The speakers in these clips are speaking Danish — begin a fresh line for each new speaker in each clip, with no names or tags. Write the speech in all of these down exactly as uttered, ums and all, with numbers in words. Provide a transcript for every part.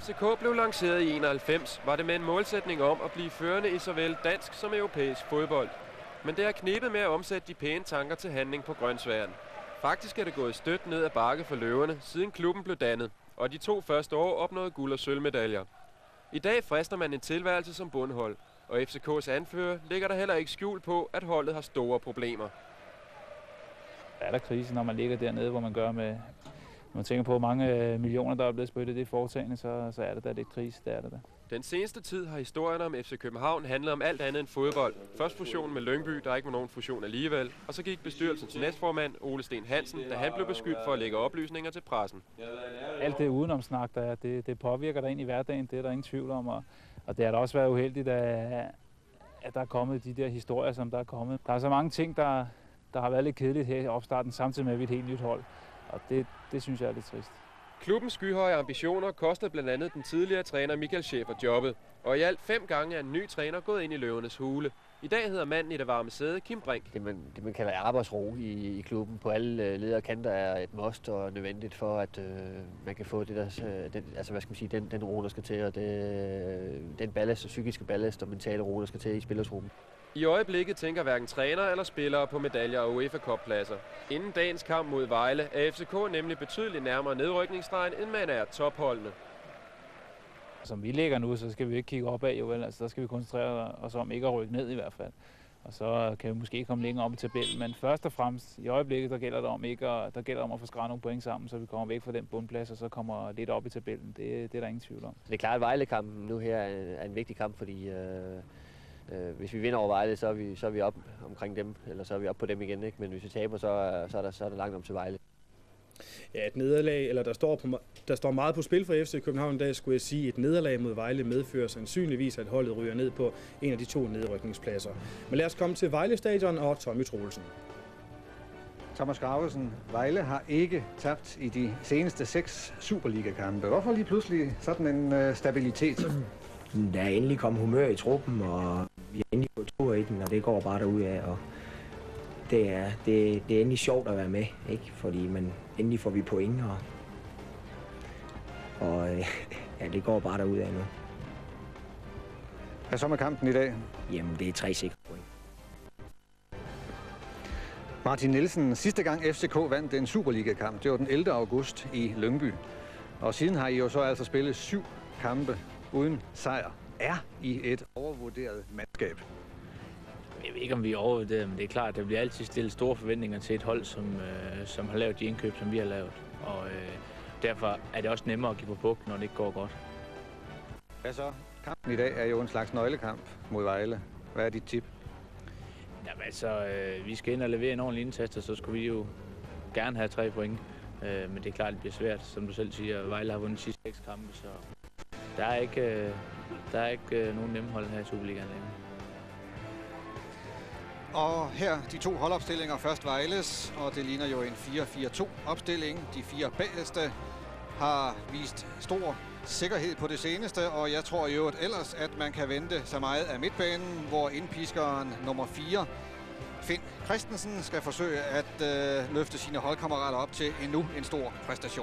F C K blev lanceret i enoghalvfems, var det med en målsætning om at blive førende i såvel dansk som europæisk fodbold. Men det har knebet med at omsætte de pæne tanker til handling på grønsværen. Faktisk er det gået stødt ned ad bakke for løverne, siden klubben blev dannet, og de to første år opnåede guld- og sølvmedaljer. I dag frister man en tilværelse som bundhold, og F C K's anfører ligger der heller ikke skjul på, at holdet har store problemer.
Er der krise, når man ligger dernede, hvor man gør med... Når man tænker på, hvor mange millioner, der er blevet spyttet i det foretagende, så, så er det da lidt krise, det er det da.
Den seneste tid har historien om F C København handlet om alt andet end fodbold. Først fusionen med Lyngby, der ikke var nogen fusion alligevel, og så gik bestyrelsens næstformand, Ole Sten Hansen, da han blev beskyldt for at lægge oplysninger til pressen.
Alt det udenomsnak, der er, det, det påvirker dig ind i hverdagen, det er der ingen tvivl om, og, og det har da også været uheldigt, at, at der er kommet de der historier, som der er kommet. Der er så mange ting, der, der har været lidt kedeligt her i opstarten, samtidig med, at vi er et helt nyt hold, og det, det synes jeg er lidt trist.
Klubbens skyhøje ambitioner kostede blandt andet den tidligere træner Michael Schäfer jobbet, og i alt fem gange er en ny træner gået ind i løvernes hule. I dag hedder manden i det varme sæde Kim Brink.
Det man, det man kalder arbejdsro i, i klubben på alle leder og kanter er et must og nødvendigt for, at øh, man kan få det der, den, altså hvad skal man sige, den, den ro, der skal til, og det, den ballast, psykiske ballast og mentale ro, der skal til i spillersgruppen.
I øjeblikket tænker hverken træner eller spillere på medaljer og UEFA Cup-pladser. Inden dagens kamp mod Vejle er F C K nemlig betydeligt nærmere nedrykningsstregen, end man er topholdene.
Som vi ligger nu, så skal vi ikke kigge opad, jo vel. Altså, der skal vi koncentrere os om ikke at rykke ned i hvert fald. Og så kan vi måske komme længere op i tabellen. Men først og fremmest i øjeblikket, der gælder det om, ikke at, der gælder om at få skrevet nogle point sammen, så vi kommer væk fra den bundplads, og så kommer lidt op i tabellen. Det, det er der ingen tvivl om.
Det er klart, at Vejle-kampen nu her er en vigtig kamp, fordi øh, øh, hvis vi vinder over Vejle, så er vi, så er vi op omkring dem, eller så er vi op på dem igen, ikke? Men hvis vi taber, så, så, er, der, så er der langt om til Vejle.
Ja, et nederlag, eller der står, på, der står meget på spil for F C København i dag, skulle jeg sige. Et nederlag mod Vejle medfører sandsynligvis, at holdet ryger ned på en af de to nedrykningspladser. Men lad os komme til Vejle Stadion og Tommy Troelsen.
Thomas Gravesen, Vejle har ikke tabt i de seneste seks Superliga-kampe. Hvorfor lige pludselig sådan en øh, stabilitet?
Der er endelig kommet humør i truppen, og vi har endelig fået tur i den, og det går bare derudad. Og det er, det, det er endelig sjovt at være med, ikke? Fordi man endelig får vi point, og, og ja, det går bare derudad nu.
Hvad så med kampen i dag?
Jamen, det er tre sikre point.
Martin Nielsen, sidste gang F C K vandt en Superliga-kamp, det var den ellevte august i Lyngby. Og siden har I jo så altså spillet syv kampe uden sejr. Er I et overvurderet mandskab?
Jeg ved ikke, om vi er overvurderet, men det er klart, at der bliver altid stillet store forventninger til et hold, som, øh, som har lavet de indkøb, som vi har lavet. Og øh, derfor er det også nemmere at give på puck, når det ikke går godt.
Hvad så? Kampen i dag er jo en slags nøglekamp mod Vejle. Hvad er dit tip?
Jamen altså, øh, vi skal ind og levere en ordentlig indsats, og så skulle vi jo gerne have tre point. Øh, men det er klart, det bliver svært, som du selv siger. Vejle har vundet de sidste seks kampe, så der er ikke, øh, der er ikke øh, nogen nemme hold her i Superligaen længere.
Og her de to holdopstillinger. Først Vejles, og det ligner jo en fire fire to opstilling. De fire bagerste har vist stor sikkerhed på det seneste, og jeg tror jo ellers, at man kan vente så meget af midtbanen, hvor indpiskeren nummer fire, Finn Christensen, skal forsøge at øh, løfte sine holdkammerater op til endnu en stor præstation.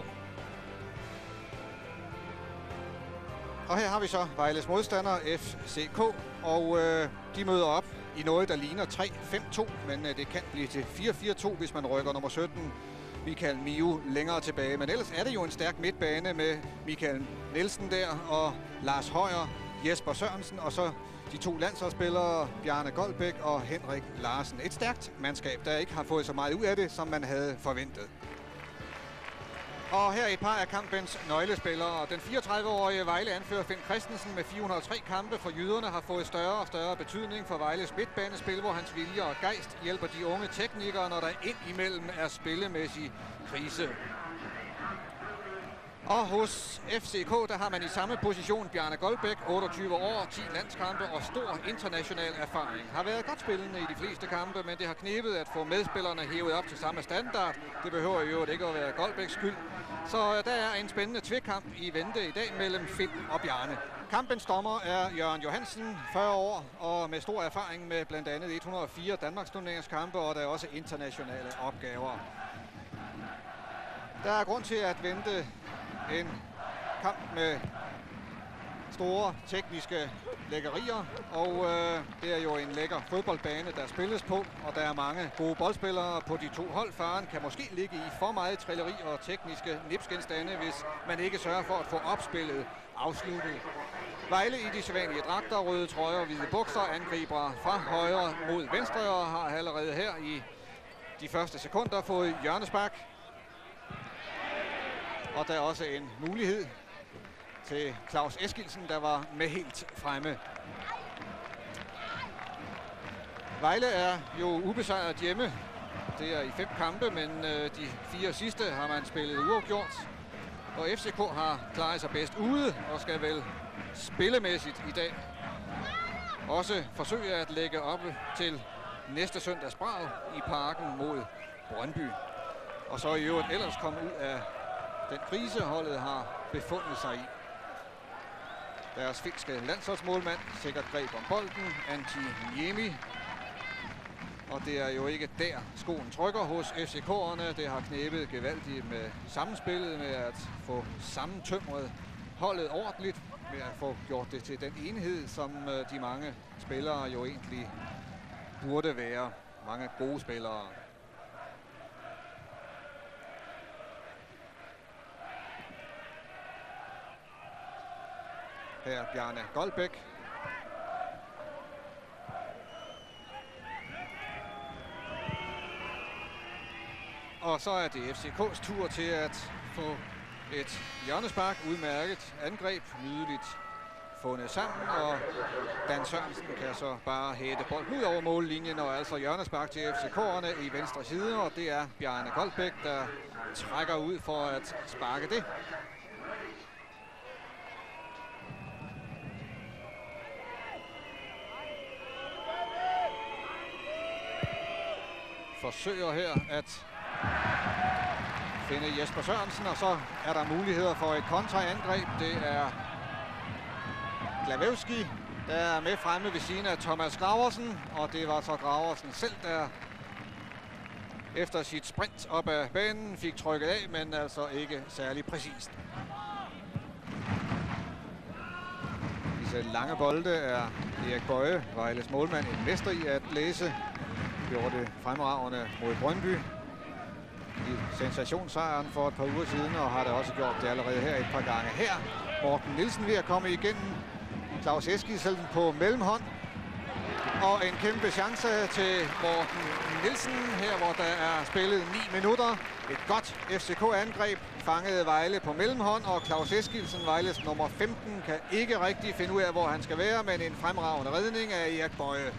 Og her har vi så Vejles modstander, F C K, og øh, de møder op i noget, der ligner tre fem to, men øh, det kan blive til fire fire to, hvis man rykker nummer sytten, Michael Miu, længere tilbage. Men ellers er det jo en stærk midtbane med Michael Nielsen der, og Lars Højer, Jesper Sørensen, og så de to landsholdsspillere, Bjarne Goldbæk og Henrik Larsen. Et stærkt mandskab, der ikke har fået så meget ud af det, som man havde forventet. Og her er et par af kampens nøglespillere. Den fireogtredive-årige Vejle-anfører Finn Christensen med fire hundrede og tre kampe for jyderne har fået større og større betydning for Vejles midtbanespil, hvor hans vilje og gejst hjælper de unge teknikere, når der ind imellem er spillemæssig krise. Og hos F C K, der har man i samme position Bjarne Goldbæk, otteogtyve år, ti landskampe og stor international erfaring. Har været godt spillende i de fleste kampe, men det har knebet at få medspillerne hævet op til samme standard. Det behøver jo ikke at være Goldbæks skyld. Så der er en spændende tvekamp i vente i dag mellem Finn og Bjarne. Kampens dommer er Jørgen Johansen, fyrre år, og med stor erfaring med blandt andet et hundrede og fire Danmarksturneringskampe, og der er også internationale opgaver. Der er grund til at vente en kamp med store tekniske lækkerier, og øh, det er jo en lækker fodboldbane, der spilles på, og der er mange gode boldspillere på de to hold. Faren kan måske ligge i for meget trilleri og tekniske nipsgenstande, hvis man ikke sørger for at få opspillet afsluttet. Vejle i de sædvanlige dragter, røde trøjer og hvide bukser, angriber fra højre mod venstre, og har allerede her i de første sekunder fået hjørnespark. Og der er også en mulighed til Claus Eskildsen, der var med helt fremme. Vejle er jo ubesejret hjemme. Det er i fem kampe, men øh, de fire sidste har man spillet uafgjort. Og F C K har klaret sig bedst ude og skal vel spillemæssigt i dag også forsøge at lægge op til næste søndags brag i Parken mod Brøndby. Og så i øvrigt ellers komme ud af den krise, holdet har befundet sig i. Deres finske landsholdsmålmand sikkert greb om bolden, Antti Niemi. Og det er jo ikke der skoen trykker hos F C K'erne. Det har knebet gevaldigt med sammenspillet, med at få sammentømret holdet ordentligt, med at få gjort det til den enhed, som de mange spillere jo egentlig burde være. Mange gode spillere. Her Bjarne Goldbæk. Og så er det F C K's tur til at få et hjørnespark, udmærket angreb, nydeligt fundet sammen, og Dan Sørensen kan så bare hætte bolden ud over mållinjen, og altså hjørnespark til F C K'erne i venstre side, og det er Bjarne Goldbæk, der trækker ud for at sparke det. Forsøger her at finde Jesper Sørensen, og så er der muligheder for et kontraangreb. Det er Glavevski, der er med fremme ved siden af Thomas Graversen, og det var så Graversen selv, der efter sit sprint op ad banen fik trykket af, men altså ikke særlig præcist. Disse lange bolde er Erik Bøje, Vejles målmand, en mester i at læse. Gjorde det fremragende mod Brøndby i sensationssejren for et par uger siden, og har det også gjort det allerede her et par gange. Her Morten Nielsen ved at komme igennem. Claus Eskildsen på mellemhånd. Og en kæmpe chance til Morten Nielsen her, hvor der er spillet ni minutter. Et godt F C K-angreb fangede Vejle på mellemhånd, og Claus Eskildsen, Vejles nummer femten, kan ikke rigtig finde ud af, hvor han skal være, men en fremragende redning af Erik Bøje.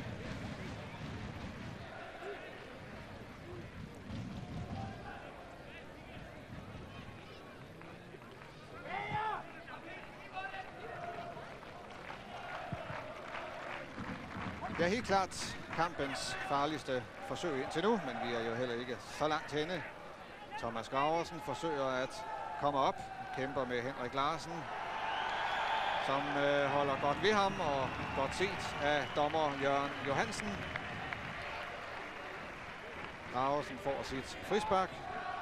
Det er helt klart kampens farligste forsøg indtil nu, men vi er jo heller ikke så langt henne. Thomas Graversen forsøger at komme op, kæmper med Henrik Larsen, som øh, holder godt ved ham, og godt set af dommer Jørgen Johansen. Graversen får sit frispark,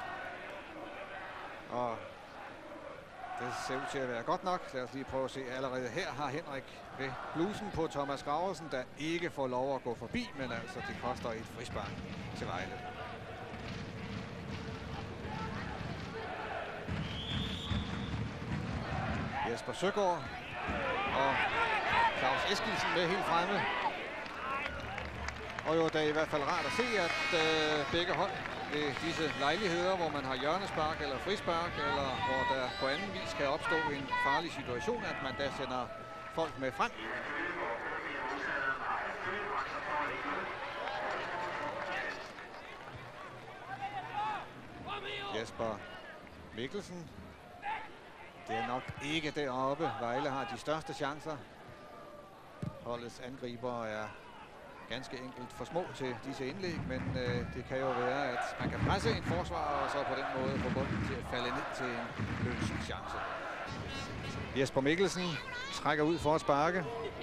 og det ser ud til at være godt nok. Lad os lige prøve at se. Allerede her har Henrik ved blusen på Thomas Graversen, der ikke får lov at gå forbi, men altså det koster et frispark til Vejle. Jesper Søgaard og Claus Eskildsen med helt fremme. Og jo, det er i hvert fald rart at se, at øh, begge hold ved disse lejligheder, hvor man har hjørnespark eller frispark, eller hvor der på anden vis kan opstå en farlig situation, at man der sender folk med frem. Jesper Mikkelsen. Det er nok ikke deroppe. Vejle har de største chancer. Holdets angriber er ganske enkelt for små til disse indlæg, men øh, det kan jo være, at man kan presse en forsvarer, og så på den måde få bolden til at falde ned til en løs chance. Jesper Mikkelsen trækker ud for at sparke.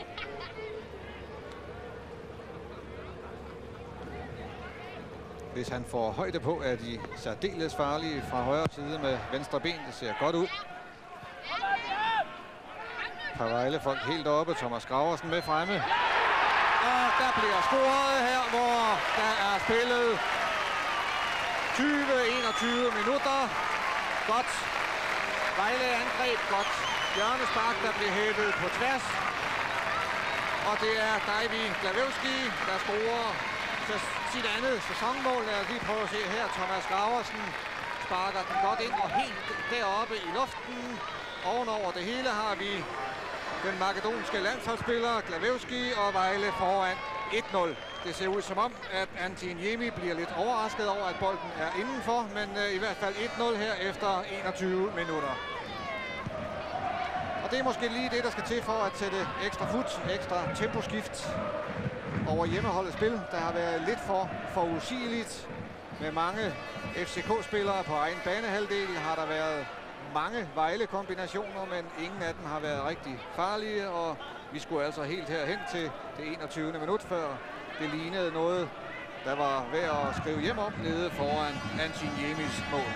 Hvis han får højde på, er de særdeles farlige fra højre side med venstre ben. Det ser godt ud. par Vejle-folk helt oppe. Thomas Graversen med fremme. Og der bliver scoret her, hvor der er spillet tyve til enogtyve minutter. Godt Vejle-angreb, godt hjørnespark, der bliver hævet på tværs. Og det er Davy Glawewski, der scorer sit andet sæsonmål. Lad os lige prøve at se her. Thomas Graversen sparker den godt ind, og helt deroppe i luften. Ovenover det hele har vi den makedonske landsholdsspiller Glawewski og Vejle foran et nul. Det ser ud som om, at Antin-Niemi bliver lidt overrasket over, at bolden er indenfor, men uh, i hvert fald et nul her efter enogtyve minutter. Og det er måske lige det, der skal til for at sætte ekstra fut, ekstra temposkift over hjemmeholdets spil. Der har været lidt for forudsigeligt med mange F C K-spillere på egen banehalvdel. Har der været mange Vejle-kombinationer, men ingen af dem har været rigtig farlige. Og vi skulle altså helt herhen til det enogtyvende minut, før det lignede noget, der var værd at skrive hjem om nede foran Antin-Niemis mål.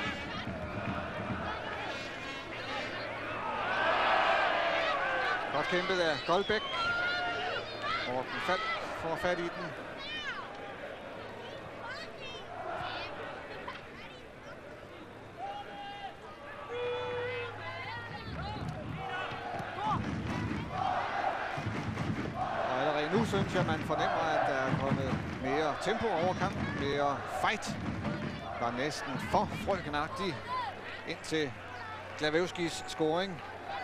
Godt kæmpet af Goldbæk. Morten Falk får fat i den. Og allerede nu synes jeg, man fornemmer, at der er kommet mere tempo over kampen, mere fight. Var næsten for frygtenagtig indtil Glawewskis scoring.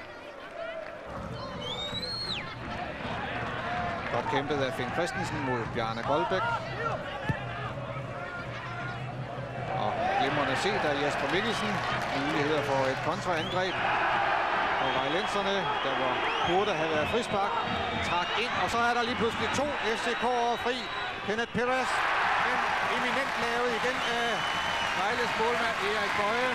Godt kæmpet af Finn Christensen mod Bjarne Goldbæk. Og glimrende set af Jesper Mikkelsen. Muligheder for et kontraangreb. Og vejlenserne, der var, burde have været frispark, trak ind. Og så er der lige pludselig to F C K'ere fri. Kenneth Perez, men eminent lavet igen af Vejles målmand Erik Boye.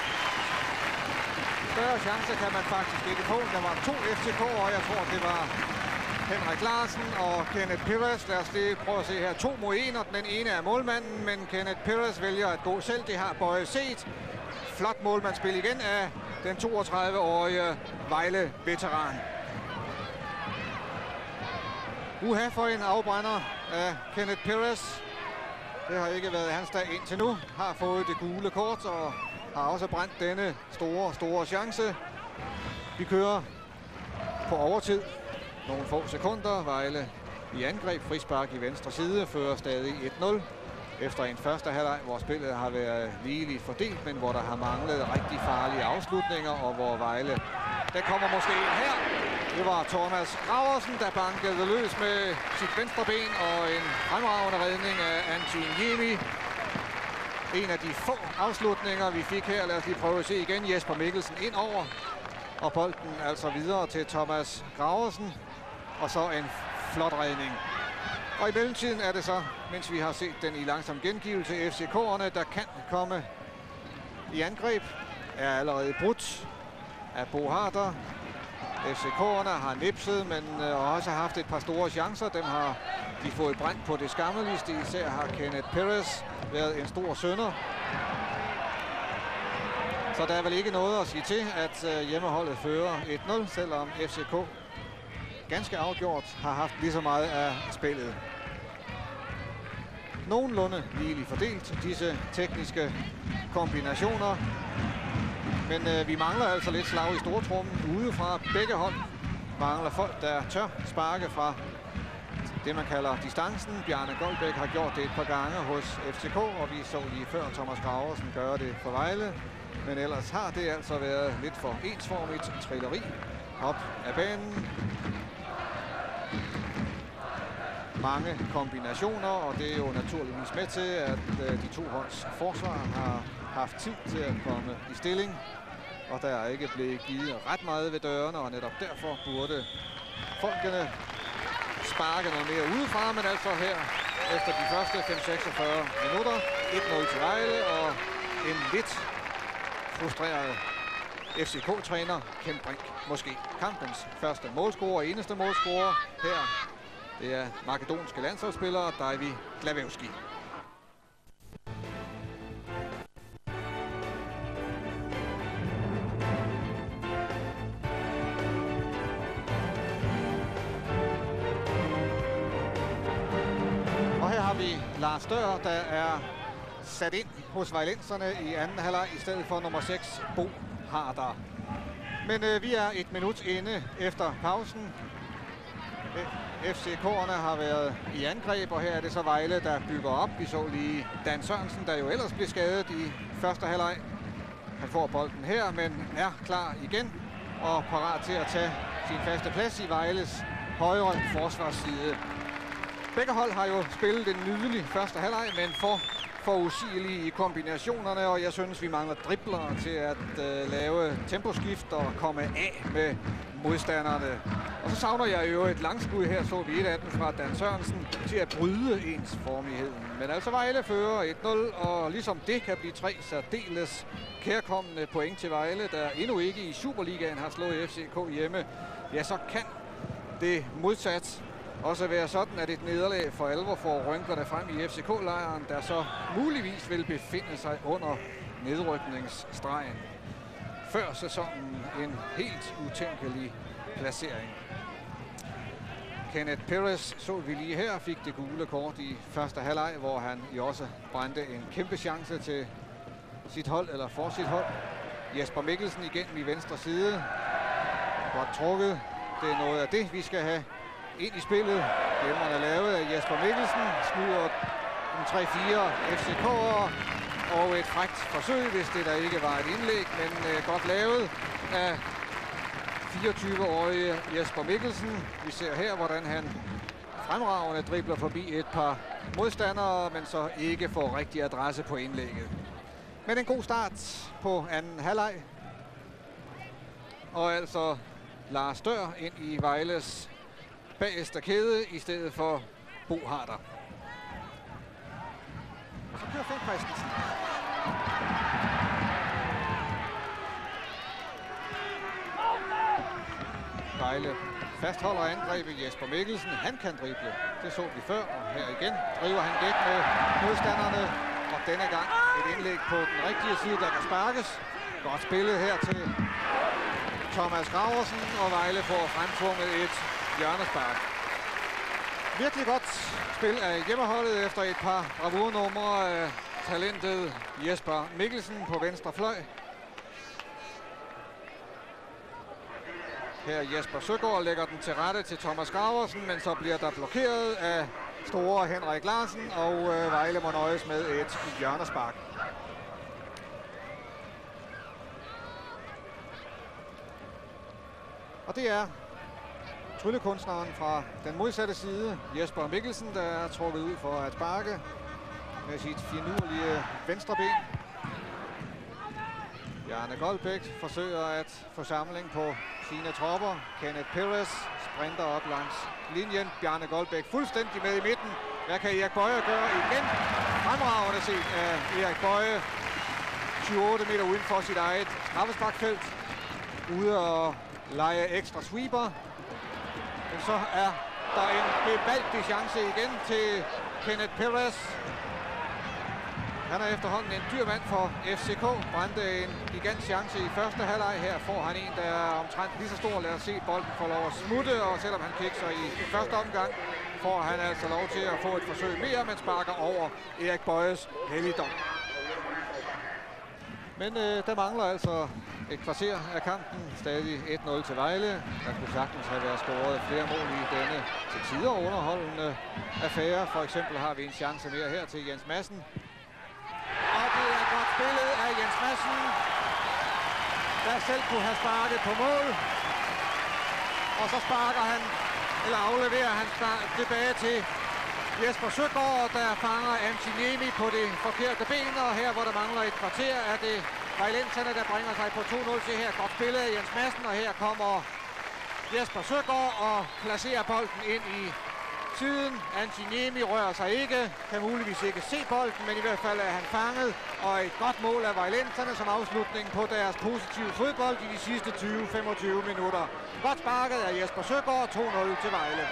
Større chance kan man faktisk ikke få. Der var to F C K'ere, og jeg tror, det var Henrik Larsen og Kenneth Perez. Lad os lige prøve at se her. To mod en, og den ene er målmanden, men Kenneth Perez vælger at gå selv. Det har Boye set. Flot målmandsspil igen af den toogtredive-årige Vejle-veteran. Uha for en afbrænder af Kenneth Perez. Det har ikke været hans dag indtil nu. Har fået det gule kort og har også brændt denne store, store chance. Vi kører på overtid. Nogle få sekunder. Vejle i angreb. Frispark i venstre side. Fører stadig et nul. Efter en første halvleg, hvor spillet har været ligeligt fordelt, men hvor der har manglet rigtig farlige afslutninger, og hvor Vejle... Der kommer måske en her. Det var Thomas Graversen, der bankede løs med sit venstre ben, og en fremragende redning af Antin-Niemi. En af de få afslutninger, vi fik her. Lad os lige prøve at se igen. Jesper Mikkelsen ind over, og bolden altså videre til Thomas Graversen. Og så en flot redning. Og i mellemtiden er det så, mens vi har set den i langsom gengivelse, F C K'erne, der kan komme i angreb, er allerede brudt af Bo Harder. F C K'erne har nipset, men øh, også haft et par store chancer. Dem har de fået brændt på det skammeligste. Især har Kenneth Perez været en stor synder. Så der er vel ikke noget at sige til, at øh, hjemmeholdet fører et nul, selvom F C K ganske afgjort har haft lige så meget af spillet. Nogenlunde ligeligt fordelt, disse tekniske kombinationer. Men øh, vi mangler altså lidt slag i stortrummen udefra. Begge hold mangler folk, der tør sparke fra det, man kalder distancen. Bjarne Goldbæk har gjort det et par gange hos F C K, og vi så lige før Thomas Graversen gøre det for Vejle. Men ellers har det altså været lidt for ensformigt trilleri op ad banen. Mange kombinationer, og det er jo naturligvis med til, at øh, de to holds forsvar har haft tid til at komme i stilling. Og der er ikke blevet givet ret meget ved dørene, og netop derfor burde folkene sparke noget mere udefra. Men altså her, efter de første fem seksogfyrre minutter, et nul til Vejle, og en lidt frustreret F C K-træner, Ken Brink, måske kampens første målscorer og eneste målscorer her. Det er makedonske landsholdsspiller Davy Glawewski. det Lars Dør, der er sat ind hos vejlenserne i anden halvleg i stedet for nummer seks, Bo Harder. Men øh, vi er et minut inde efter pausen. F C K'erne har været i angreb, og her er det så Vejle, der bygger op. Vi så lige Dan Sørensen, der jo ellers blev skadet i første halvleg. Han får bolden her, men er klar igen og parat til at tage sin faste plads i Vejles højre forsvarsside. Begge hold har jo spillet en nydelig første halvleg, men for forudsigelige i kombinationerne, og jeg synes, vi mangler dribler til at øh, lave temposkift og komme af med modstanderne. Og så savner jeg jo et langskud her, så vi et af dem fra Dan Sørensen, til at bryde ensformigheden. Men altså Vejle fører et nul, og ligesom det kan blive tre særdeles kærkommende point til Vejle, der endnu ikke i Superligaen har slået F C K hjemme. Ja, så kan det modsat også være sådan, at et nederlag for alvor får rynklerne frem i F C K-lejren, der så muligvis vil befinde sig under nedrykningsstregen. Før sæsonen en helt utænkelig placering. Kenneth Perez så vi lige her, fik det gule kort i første halvleg, hvor han jo også brændte en kæmpe chance til sit hold, eller for sit hold. Jesper Mikkelsen igen i venstre side. Godt trukket. Det er noget af det, vi skal have ind i spillet. Glemrende lavet af Jesper Mikkelsen. Skyder en tre fire F C K'ere. Og et frækt forsøg, hvis det der ikke var et indlæg, men øh, godt lavet af fireogtyve-årige Jesper Mikkelsen. Vi ser her, hvordan han fremragende dribler forbi et par modstandere, men så ikke får rigtig adresse på indlægget. Men en god start på anden halvleg. Og altså Lars Dør ind i Vejles bagerste kæde i stedet for Bo Harder. Så kører Finn Christensen. Vejle fastholder angrebet. Jesper Mikkelsen, han kan drible. Det så vi før, og her igen driver han gæk med modstanderne. Og denne gang et indlæg på den rigtige side, der kan sparkes. Godt spillet her til Thomas Graversen, og Vejle får fremtvunget et hjørnespark. Virkelig godt spil af hjemmeholdet efter et par bravurnumre af talentet Jesper Mikkelsen på venstre fløj. Her Jesper Søgaard lægger den til rette til Thomas Graversen, men så bliver der blokeret af store Henrik Larsen, og øh, Vejle må nøjes med et hjørnespark. Og det er tryllekunstneren fra den modsatte side, Jesper Mikkelsen, der er trukket ud for at sparke med sit finurlige venstre ben. Bjarne Goldbæk forsøger at få samling på sine tropper. Kenneth Perez sprinter op langs linjen. Bjarne Goldbæk fuldstændig med i midten. Hvad kan Erik Boye gøre igen? Fremragende set af Erik Boye. syv otte meter uden for sit eget straffesparkfelt. Ude og lege ekstra sweeper. Men så er der en gevaldig chance igen til Kenneth Perez. Han er efterhånden en dyr mand for F C K. Brændte en gigant chance i første halvleg. Her får han en, der er omtrent lige så stor. Lad os se bolden får lov at smutte, og selvom han kikser i første omgang, får han altså lov til at få et forsøg mere, men sparker over Erik Boyes helligdom. Men øh, der mangler altså et kvarter af kampen. Stadig et nul til Vejle. Der kunne sagtens have været scoret flere mål i denne til tider underholdende affære. For eksempel har vi en chance mere her til Jens Madsen. Og det er godt spillet af Jens Madsen, der selv kunne have sparket på mål. Og så sparker han, eller afleverer han tilbage til Jesper Søgaard, der fanger Antiniemi på det forkerte ben. Og her, hvor der mangler et kvarter, er det vejlenserne, der bringer sig på to nul til her. Godt spillet af Jens Madsen, og her kommer Jesper Søgaard og placerer bolden ind i siden. Antiniemi rører sig ikke, kan muligvis ikke se bolden, men i hvert fald er han fanget. Og et godt mål af vejlenserne som afslutning på deres positive fodbold i de sidste tyve til femogtyve minutter. Godt sparket af Jesper Søgaard, to nul til Vejle.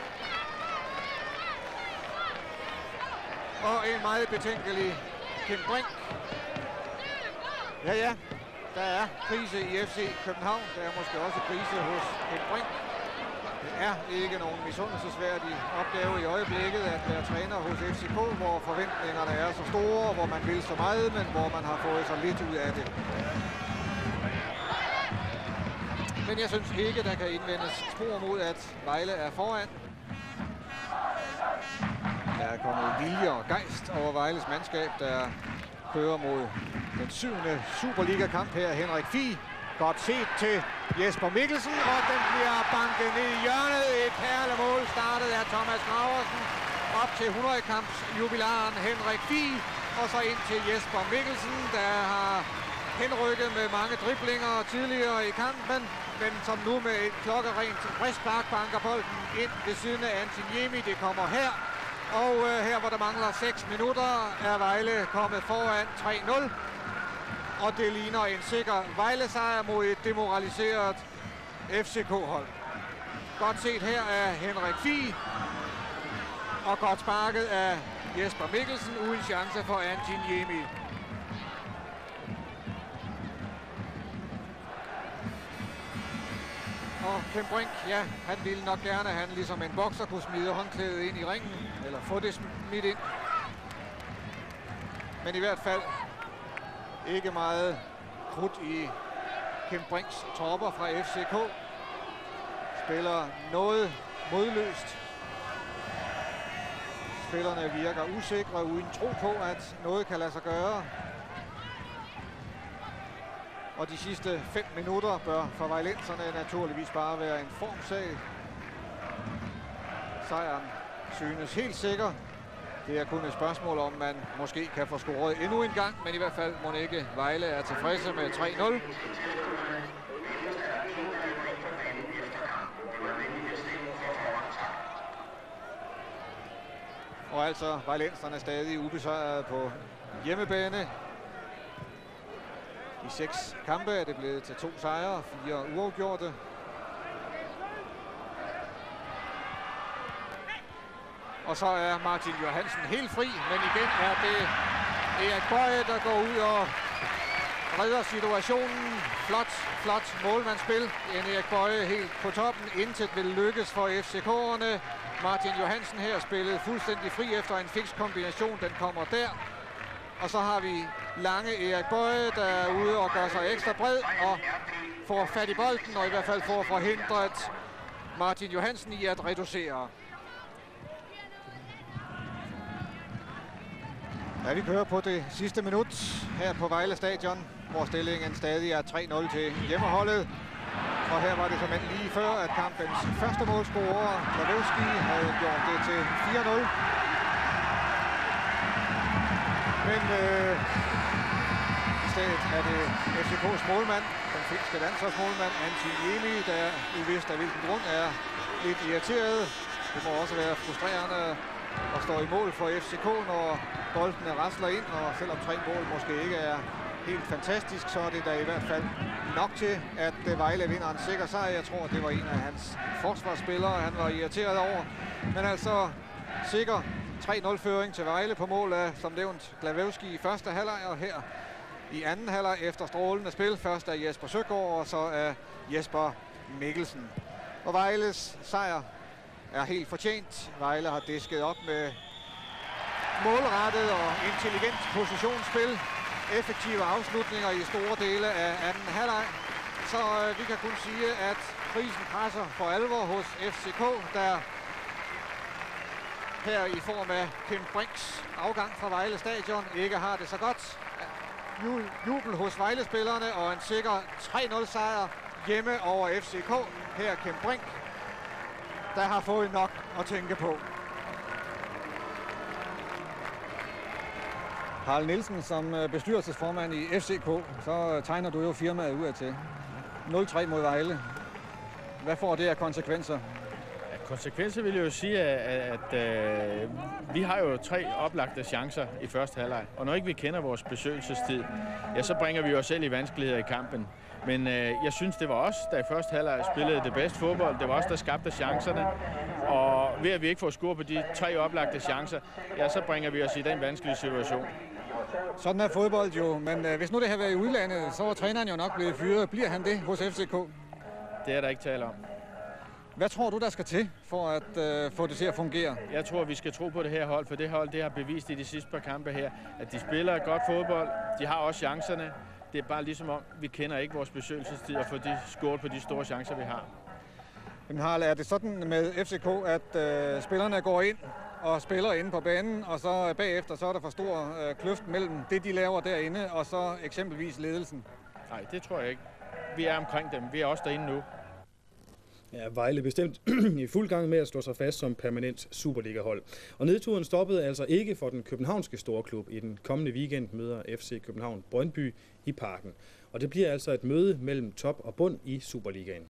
Og en meget betænkelig Kim Brink. Ja, ja, der er krise i F C København. Der er måske også krise hos Kim Brink. Det er ikke nogen misundelsesværdig opgave i øjeblikket at være træner hos F C K, hvor forventningerne er så store, hvor man vil så meget, men hvor man har fået så lidt ud af det. Men jeg synes ikke, der kan indvendes spor mod, at Vejle er foran. Der er kommet vilje og gejst over Vejles mandskab, der kører mod den syvende Superliga-kamp her. Henrik Fie. Godt set til Jesper Mikkelsen, og den bliver banket ned i hjørnet. Et perlemål startet af Thomas Graversen op til hundrede-kamps jubilaren Henrik Fie. Og så ind til Jesper Mikkelsen, der har henrykket med mange driblinger tidligere i kampen, men som nu med et klokkerent frispark banker bolden ind ved siden af Antiniemi. Det kommer her, og øh, her hvor der mangler seks minutter, er Vejle kommet foran tre nul. Og det ligner en sikker Vejle-sejr mod et demoraliseret F C K-hold. Godt set her af Henrik Fie. Og godt sparket af Jesper Mikkelsen uden chance for Antiniemi. Og Kim Brink, ja, han ville nok gerne, at han ligesom en bokser kunne smide håndklædet ind i ringen. Eller få det smidt ind. Men i hvert fald ikke meget krudt i Kim Brinks tropper fra F C K. Spiller noget modløst. Spillerne virker usikre, uden tro på, at noget kan lade sig gøre. Og de sidste fem minutter bør for vejlenserne naturligvis bare være en formsag. Sejren synes helt sikker. Det er kun et spørgsmål om, man måske kan få scoret endnu en gang, men i hvert fald må ikke Vejle er tilfredse med tre nul. Og altså vejlenserne stadig ubesejret på hjemmebane. I seks kampe er det blevet til to sejre og fire uafgjorte. Og så er Martin Johansen helt fri, men igen er det Erik Boye, der går ud og redder situationen. Flot, flot målmandsspil. En Erik Boye helt på toppen. Intet vil lykkes for F C K'erne. Martin Johansen her spillede fuldstændig fri efter en fiks kombination. Den kommer der. Og så har vi lange Erik Boye, der er ude og gør sig ekstra bred og får fat i bolden, og i hvert fald får forhindret Martin Johansen i at reducere. Ja, vi kører på det sidste minut her på Vejle Stadion, hvor stillingen stadig er tre nul til hjemmeholdet. Og her var det simpelthen lige før, at kampens første målscorer, Glavewski, havde gjort det til fire nul. Men øh, i stedet er det F C K's målmand, den finske landsholdsmålmand Antiniemi, der uvist af hvilken grund er lidt irriteret. Det må også være frustrerende at stå i mål for F C K, når boldene rasler ind, og selvom tre mål måske ikke er helt fantastisk, så er det da i hvert fald nok til, at Vejle vinder en sikker sejr. Jeg tror, det var en af hans forsvarsspillere, han var irriteret over. Men altså sikker tre nul føring til Vejle på mål af, som nævnt, Glavewski i første halvleg, og her i anden halvleg efter strålende spil. Først af Jesper Søgaard, og så af Jesper Mikkelsen. Og Vejles sejr er helt fortjent. Vejle har disket op med målrettet og intelligent positionsspil. Effektive afslutninger i store dele af anden halvleg. Så øh, vi kan kun sige, at prisen presser for alvor hos F C K, der her i form af Kim Brinks afgang fra Vejle Stadion ikke har det så godt. Jubel hos Vejle-spillerne og en sikker tre nul sejr hjemme over F C K. Her Kim Brink, der har fået nok at tænke på.
Harald Nielsen, som bestyrelsesformand i F C K, så tegner du jo firmaet udadtil. nul tre mod Vejle. Hvad får det af konsekvenser?
Konsekvenser vil jeg jo sige, at, at, at øh, vi har jo tre oplagte chancer i første halvleg. Og når ikke vi kender vores besøgelsestid, ja, så bringer vi os selv i vanskeligheder i kampen. Men øh, jeg synes, det var os, der i første halvleg spillede det bedste fodbold. Det var os, der skabte chancerne. Og ved at vi ikke får score på de tre oplagte chancer, ja, så bringer vi os i den vanskelige situation.
Sådan er fodbold jo, men øh, hvis nu det havde været i udlandet, så var træneren jo nok blevet fyret. Bliver han det hos F C K?
Det er der ikke tale om.
Hvad tror du, der skal til for at øh, få det til at fungere?
Jeg tror, vi skal tro på det her hold, for det hold det har bevist i de sidste par kampe her, at de spiller godt fodbold. De har også chancerne. Det er bare ligesom om, vi kender ikke vores besøgelsestid og får de scoret på de store chancer, vi har.
Men Harald, er det sådan med F C K, at øh, spillerne går ind og spiller inde på banen, og så bagefter så er der for stor øh, kløft mellem det, de laver derinde, og så eksempelvis ledelsen?
Nej, det tror jeg ikke. Vi er omkring dem. Vi er også derinde nu.
Ja, Vejle bestemt i fuld gang med at slå sig fast som permanent Superliga-hold. Og nedturen stoppede altså ikke for den københavnske storklub. I den kommende weekend møder F C København Brøndby i Parken. Og det bliver altså et møde mellem top og bund i Superligaen.